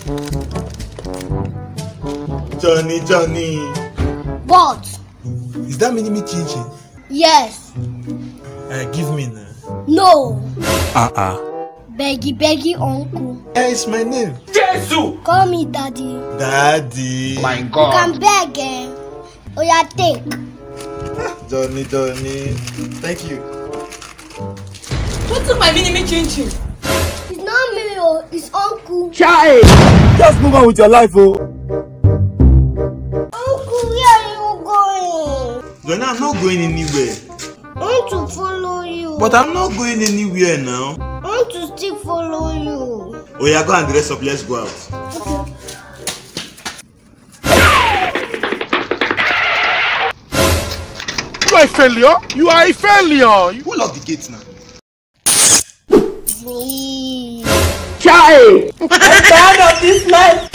Johnny. What? Is that mini chinchin? Yes. Give me now. No. Beggy, uncle. It's my name. Jesus! Call me daddy. Daddy. My God. You can beg, eh? Oh, yeah, take. Johnny. Thank you. Who took my mini chinchin? It's not me, oh. It's uncle. Child! Just move on with your life, oh. Uncle, where are you going? Johnny, I'm not going anywhere. I want to follow you. But I'm not going anywhere now. I want to still follow you. Oh yeah, go and dress up. Let's go out. Okay. You are a failure. You are a failure. Who locked the gate now? Me. Child! I'm tired of this life.